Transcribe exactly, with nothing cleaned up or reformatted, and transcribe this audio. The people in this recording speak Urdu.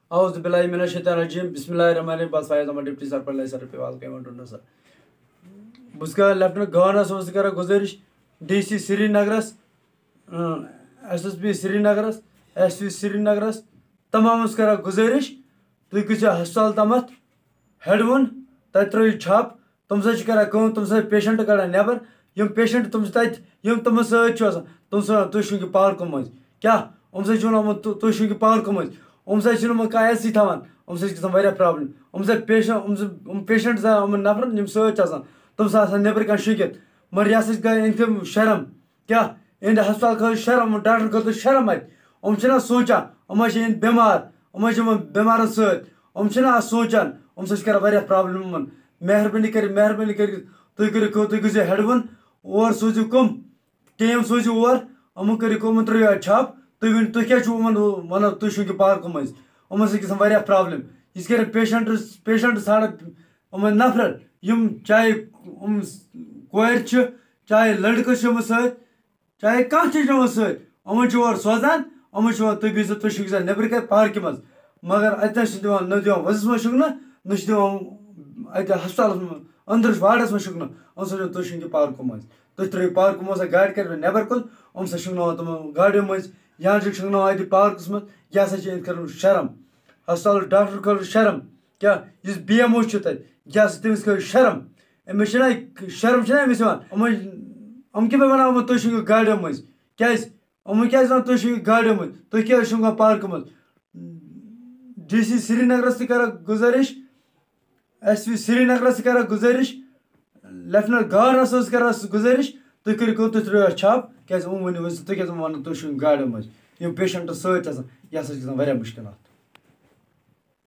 اعوذ باللہ من الشیطان الرجیم بسم اللہ الرحمن الرحیم بس فائز احمد ڈپٹی سرپنچ لائسر پہ وال کے ونٹن سر بس کر لیفٹنٹ گورنرس اس کر گزارش ڈی سی سری نگرس ایس ایس پی سری نگرس ایس پی سری نگرس تمام اس کر گزارش تھی گھو ہسپتال تامت ہیڈ ون تت ترو چھپ تم سا کر تم سا پیشنٹ کڑان نبر یم پیشنٹ تم تت یم تم ست تم سا تھی شونگو پارکو مز کیا ام سا تھی شونگو پارکو مز ام سا ایسی تھوان ام سا گھان پرابلم ام سا پیشنٹ پیشنٹ یم نفر یم ست تم سا نبر کن شونگت مگر یہ گئی ان تم شرم کیا اہند ہسپتال خاطر شرم ڈاکٹر خاطر شرم ات ام سوچان ام اند بیمار ام بیمارن ست ام سوچان ام سا کر پرابلم ان مہربانی کر مہربانی کر تھی کرو تھی گھو ہیڈ ون اور سوزو کم ٹیم سوزو اور ام کرو ترو چھپ تھی ون تھی کیا ونان تھی شونگو پارکو مز ام سا گھان پرابلم یہ کر پیشنٹ پیشنٹ ژھانڈ ام نفر یم چاہے ام کور چاہے لڑکہ یم ست چاہے کھانا چیز یم ست ام اور سوزان ام تھی بہت تھی شونگو سا نبر کن پارکہ مز مگر اتنا دان نہ دان وزس مز شونگنہ نہ دان ات ہسپتالس مز اندر وارڈس مز شونگنہ ام سا تھی شونگو پارکو مز تھی ترو پارکو مز گاڑی کر نبر کن ام سا شونگناوان تم گاڑیو مز یا شونگناوان ات پارکس مز یہ ہسا ات کر شرم ہسپتال ڈاکٹر خاطر شرم کیا اس بی ایم او تت یہ تمس خاطر شرم امس شرم امس ام ام کم ونان تھی شونگو گاڑیو مز کیاز ام کیا ونان تھی شونگو گاڑیو مز تھی کیا شونگان پارکو مز ڈی سی سری نگرس تہ کر گزارش ایس پی سری نگرس تہ کر گزارش لیفٹنٹ گورنرس کر گزارش تھی کرو تھی ترو چھپ کیاز ام ونو تھی کیا ونان تھی شونگو گاڑیو مز یم پیشنٹ ست یہ ہسا گھان مشکلات.